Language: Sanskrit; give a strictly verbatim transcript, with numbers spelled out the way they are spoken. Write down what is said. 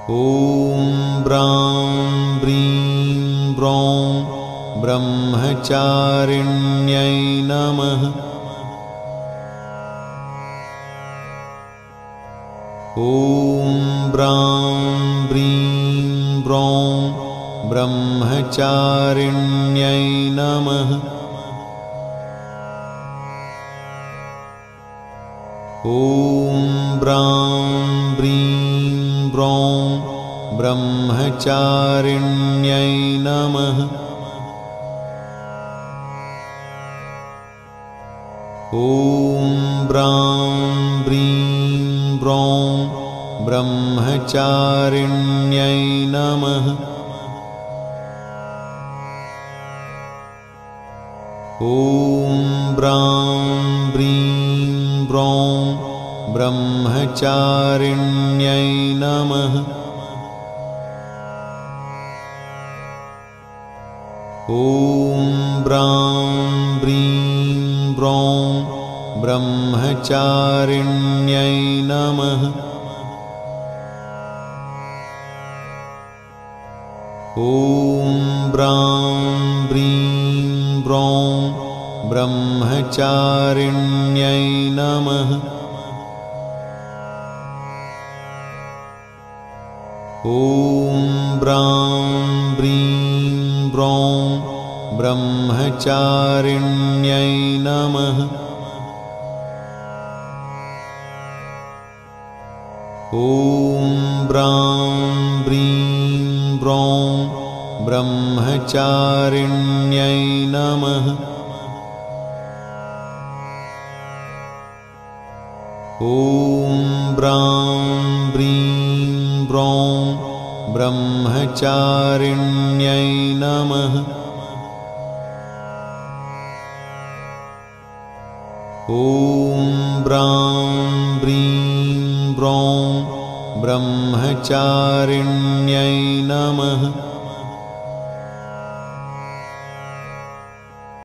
ॐ ब्रां ब्रीं ब्रौं ब्रह्मचारिण्यै नमः। ॐ ब्रां ब्रीं ब्रौं ब्रह्मचारिण्यै नमः। ॐ ब्रां ब्रीं ब्रौं ब्रह्मचारिण्यै नमः। ॐ ब्रां ब्रीं ब्रौं ब्रह्मचारिण्यै नमः। ॐ ब्रां ब्रीं ब्रौं ब्रह्मचारिण्यै नमः। ॐ ब्रां ब्रीं ब्रौं ब्रह्मचारिण्यै नमः। ॐ ब्रां ब्रीं ब्रौं ब्रह्मचारिण्यै नमः। ॐ ब्रां ब्रीं ब्रौं ब्रह्मचारिण्यै नमः। ॐ ब्रां ब्रीं ब्रौं ब्रह्मचारिण्यै नमः। ॐ ब्रां ब्रीं ब्रौं ब्रह्मचारिण्यै नमः। ॐ ब्रां ब्रीं ब्रौं ब्रह्मचारिण्यै नमः।